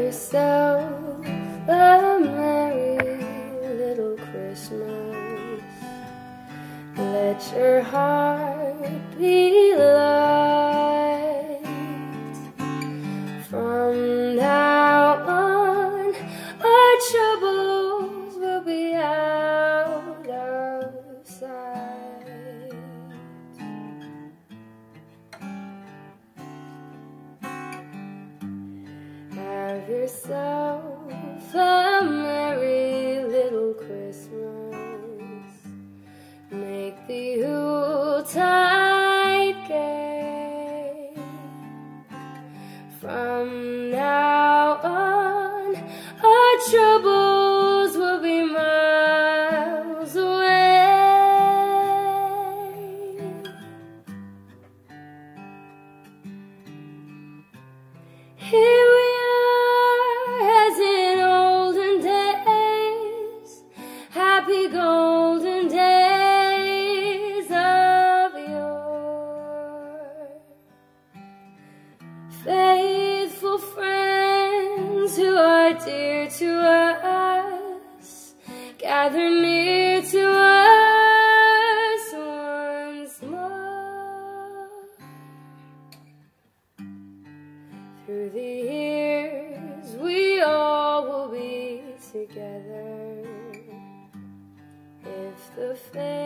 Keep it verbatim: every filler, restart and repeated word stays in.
yourself a merry little Christmas. Let your heart be light. From now on, our troubles will be out of sight. Have yourself a merry little Christmas. Make the Yuletide gay. From now on, our troubles will be miles away. Here we are, as in olden days, happy golden days of yore. Faithful friends who are dear to us, gather near to us once more. Through the years we all will be together, if the faith